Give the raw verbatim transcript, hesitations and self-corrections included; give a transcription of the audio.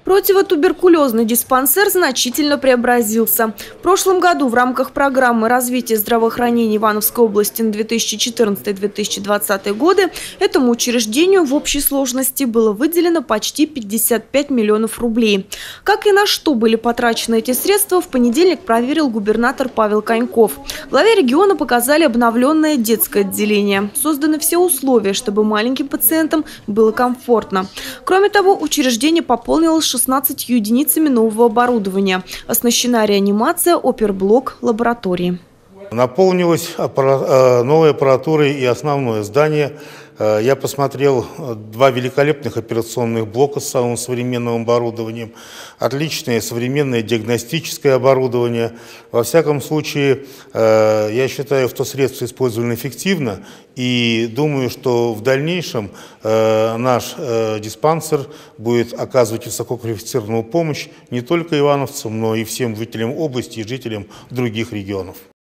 Противотуберкулезный диспансер значительно преобразился. В прошлом году в рамках программы развития здравоохранения Ивановской области на две тысячи четырнадцатый — две тысячи двадцатый годы этому учреждению в общей сложности было выделено почти пятьдесят пять миллионов рублей. Как и на что были потрачены эти средства, в понедельник проверил губернатор Павел Коньков. Главе региона показали обновленное детское отделение. Созданы все условия, чтобы маленьким пациентам было комфортно. Кроме того, учреждение пополнилось шестнадцатью единицами нового оборудования. Оснащена реанимация, оперблок, лаборатории. Наполнилось новой аппаратурой и основное здание. Я посмотрел два великолепных операционных блока с самым современным оборудованием, отличное современное диагностическое оборудование. Во всяком случае, я считаю, что средства использованы эффективно, и думаю, что в дальнейшем наш диспансер будет оказывать высококвалифицированную помощь не только ивановцам, но и всем жителям области и жителям других регионов.